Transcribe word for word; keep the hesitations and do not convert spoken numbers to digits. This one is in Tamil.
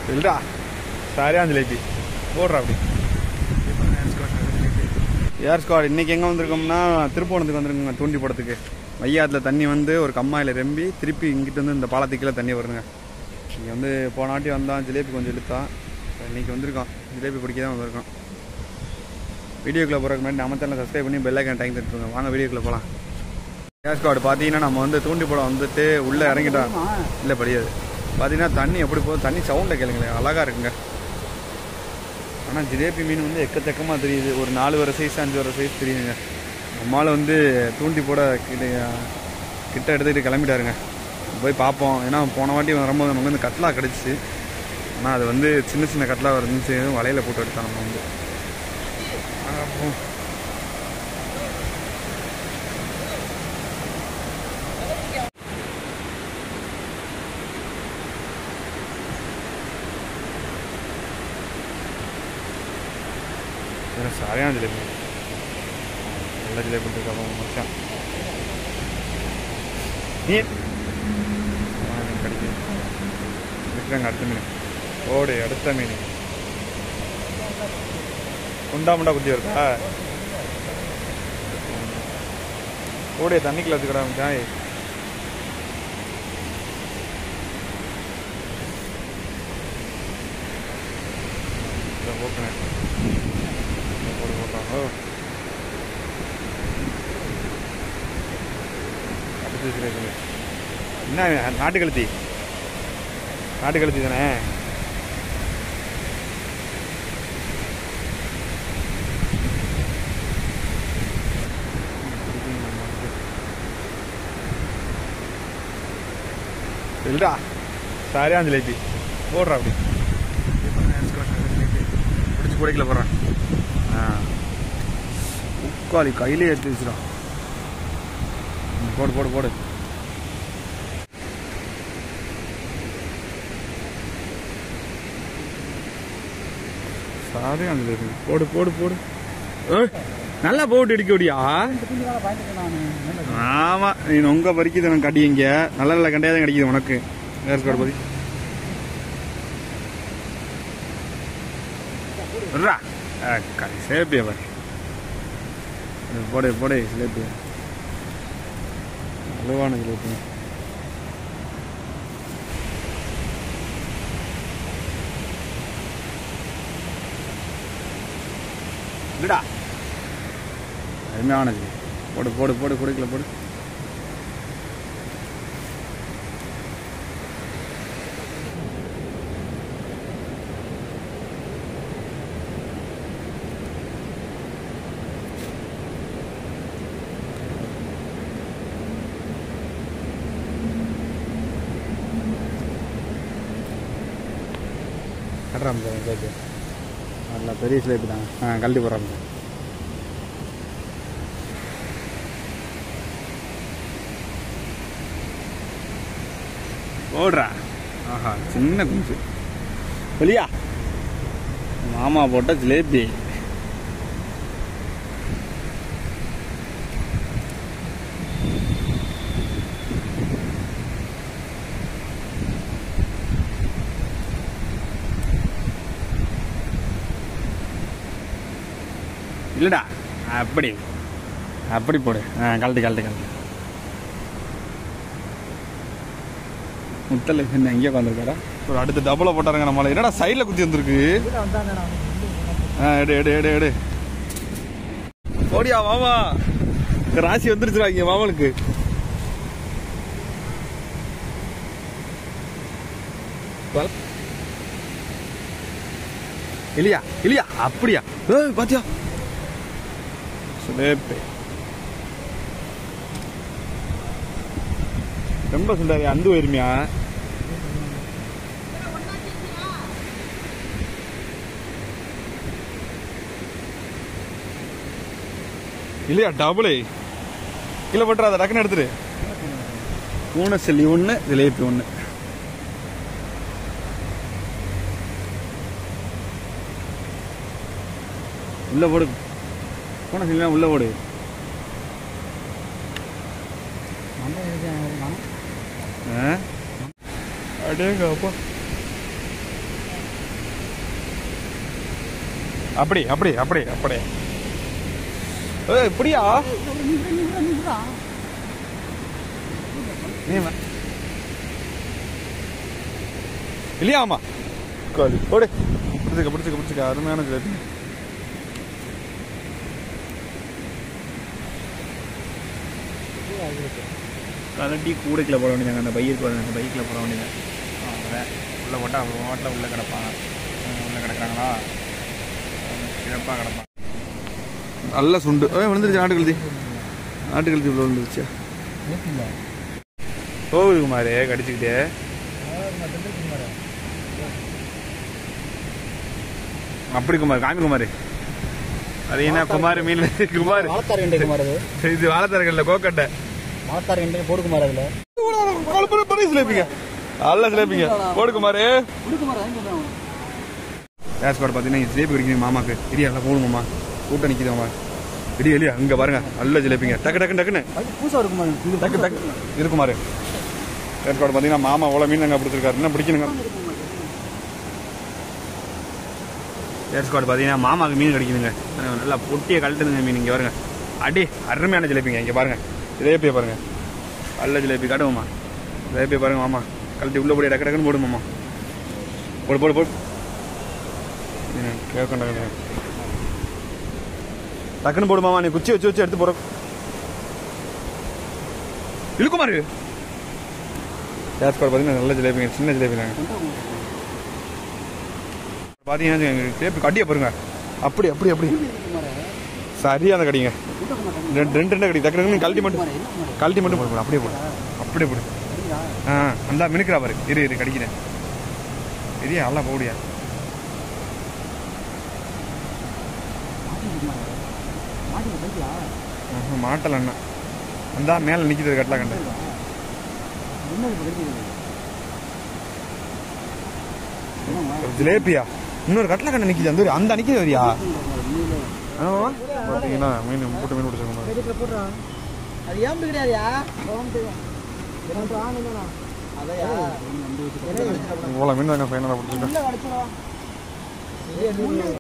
இல்லடா சரியா ஜிலேபி போடுறா அப்படி. ஏர் ஸ்குவாட் இன்னைக்கு எங்கே வந்திருக்கோம்னா திருப்போணத்துக்கு வந்திருக்கோங்க தூண்டி படத்துக்கு. வையாத்தில் தண்ணி வந்து ஒரு கம்மாயில் ரெம்பி திருப்பி இங்கிட்டு வந்து இந்த பாலத்துக்குள்ளே தண்ணி வருங்க. இங்கே வந்து போன வாட்டி வந்தான் ஜிலேபி கொஞ்சம் இழுத்தான். இன்றைக்கி வந்திருக்கோம் ஜிலேபி பிடிக்க தான் வந்திருக்கோம். வீடியோக்குள்ளே போகிறதுக்கு முன்னாடி நம்ம சேனலை சப்ஸ்கிரைப் பண்ணி பெல் ஐக்கான் டைம் தட்டுருங்க. வாங்க வீடியோக்குள்ளே போகலாம். ஏர் ஸ்குவாட் பார்த்தீங்கன்னா நம்ம வந்து தூண்டி படம் வந்துட்டு உள்ளே இறங்கிட்டோம். இல்லை படியாது பார்த்தீங்கன்னா தண்ணி எப்படி போகுது, தண்ணி சவுண்டை கேளுங்களேன், அழகாக இருக்குங்க. ஆனால் ஜிலேபி மீன் வந்து எக்கச்சக்கமாக தெரியுது. ஒரு நாலு வர சைஸ் அஞ்சு வர சைஸ் தெரியுதுங்க. நம்மளால் வந்து தூண்டி போட கிட்ட கிட்ட எடுத்துக்கிட்டு கிளம்பிட்டாருங்க. போய் பார்ப்போம். ஏன்னா போன வாட்டி வரும்போது நமக்கு வந்து கட்லா கிடச்சிச்சு. ஆனால் அது வந்து சின்ன சின்ன கட்லா இருந்துச்சு, வலையில் போட்டு எடுத்தோம் நம்ம வந்து. சரியான ஜிலேபி, நல்ல ஜிலேபி இருக்கா மச்சான். மீன் கிடைக்கும் இருக்கிறாங்க. அடுத்த மீன் ஓடு, அடுத்த மீன் குண்டா முண்டா குத்தி இருக்கா. ஓடைய தண்ணிக்குள்ள வச்சுக்கடா மச்சான். ஓகே என்ன நாட்டு கழுத்தி, நாட்டு கழுத்தி தானே. இல்லடா சரியா ஜிலேபி போடுறா அப்படி. பிடிச்சி குடைக்கல போடுறான். உக்காளி கையிலே எடுத்து வச்சுடா. போடு போடு போடு. சாரியா ஜிலேபி போடு போடு போடு. நல்லா போட்டு அடிக்க முடியா. ஆமா நீ உங்க பறிக்குது எனக்கு கடிங்க. நல்ல நல்ல கண்டையாதான் கிடைக்குது உனக்கு. ஏர் ஸ்குவாட் பதி சேப்பியா பாரு. போடு போடு ஜிலேபி, அழுவான ஜிலேபி. இல்லடா அருமையான ஜிலேபி. போடு போடு போடு குடிக்கல போடு. கட்டுறான் ஜிலேபி, நல்லா பெரிய ஜிலேபி தான். ஆ கழட்டி போடுறாங்க. போடுறா. ஆஹா சின்ன குஞ்சு வெளியா மாமா போட்ட ஜிலேபி. இல்லடா அப்படி அப்படி போடு. ஆ கழட்டு கழட்டு கழட்டு. முத்தலை என்ன எங்கேயோ உட்காந்துருக்காரா. ஒரு அடுத்து டபுளை போட்டாருங்க நம்மள. என்னடா சைடில் குத்தி வந்துருக்கு. ஆ எடு எடு எடு எடு. ஓடியா மாமா, ராசி வந்துருச்சுடா இங்க மாமனுக்கு. இல்லையா இல்லையா அப்படியா. ஏய் பாத்தியா ஜிலேபி ரொம்ப சுண்டாரி. அந்து வருமியா இல்லையா. டபுளே கீழே போட்டுற. அதை டக்குன்னு எடுத்துரு. பூனை செல்லி ஒன்று, ஜிலேபி ஒன்று. உள்ள போடு. பூனை செல்லினா உள்ள போடு. அடேங்க அப்பா அப்படி அப்படி அப்படி அப்படி ஏய் இப்படியா இல்லையா? ஆமா கோழி போடு. பிடிச்சிக்க பிடிச்சிக்க பிடிச்சிக்க அருமையான ஜிலேபி. கலட்டி கூடைக்கில் போட வேண்டியதாங்க. அந்த பைக்கு அந்த பைக்கில் போட வேண்டியது. உள்ளே போட்டால் அவங்க ஓட்டில் உள்ளே கிடப்பாங்க. உள்ளே கிடக்குறாங்களா சிறப்பாக கிடப்பான். நல்ல சுண்டு விழுந்துருச்சு. நாட்டு கழுதி நாட்டு கழுதி இவ்வளோ விழுந்துருச்சு. போகுது குமார் கடிச்சுக்கிட்டே. அப்படி குமார் காமி குமார். அது என்ன குமார் மீன் குமார் இது வாழைத்தாரங்கல்ல கோக்கட்டை போடு குமார். அதில் சிலேப்பிங்க நல்ல சிலேப்பிங்க போடு குமார். கேஸ் கார்டு பார்த்தீங்கன்னா ஜிலேபி கிடைக்கணும் மாமாக்கு. இடியா எல்லாம் போடுங்கம்மா. கூட்டம் நிற்கிது மாமா. இடி இல்லையா அங்கே பாருங்க நல்ல ஜிலேபிங்க. டக்கு டக்கு டக்குன்னு டக்கு டக்கு இருக்குமாரு. கேஸ் கார்டு பார்த்தீங்கன்னா மாமா அவ்வளோ மீன் அங்கே பிடிச்சிருக்காரு. என்ன பிடிக்கணுங்க? கேஸ் கார்டு பார்த்தீங்கன்னா மாமாவுக்கு மீன் கிடைக்குதுங்க. நல்லா பொட்டியை கழட்டுதுங்க மீன். இங்கே பாருங்க அடி அருமையான ஜிலேபிங்க. இங்கே பாருங்க ஜிலேபியை பாருங்க நல்ல ஜிலேபி காட்டுவோம்மா. ஜிலேபியை பாருங்க மாமா கழட்டி உள்ளே போடி டக்கு டக்குன்னு போடு மாமா. போடு போடு போடு கேட்க டக்குன்னு போடு மாமா. நீ குச்சி வச்சு வச்சு எடுத்து போற இழுக்குமாரு. கேஸ் கார்டு பார்த்தீங்கன்னா நல்ல ஜிலேபிங்க. சின்ன ஜிலேபி தாங்க பார்த்தீங்கன்னா ஜிலேபி கட்டியை பாருங்க. அப்படி அப்படி அப்படி சரியான கடிங்க. ரெண்டு ரெண்டு ரெண்டு கடி டக்கு டக்குன்னு கழட்டி மட்டும் கழட்டி மட்டும் போடு. அப்படியே போடு அப்படியே போடு. ஆ அந்த மினுக்கிறா பாரு. இரு இரு கடிக்கிறேன். இரியா நல்லா போடியா. மாட்டல அண்ணா அந்த மேல நிக்கிறது கட்டலா கண்ட ஜிலேபியா. இன்னொரு கட்டலா கண்ட நிக்குது. அந்த அந்த நிக்குது வரியா? பாத்தீங்கன்னா மீன் போட்டு மீன் பிடிச்சிருக்கோம். அது ஏன் கிடையாதுயா? இவ்வளோ மீன் தாங்க ஃபைனலாக பிடிச்சிருக்கேன்.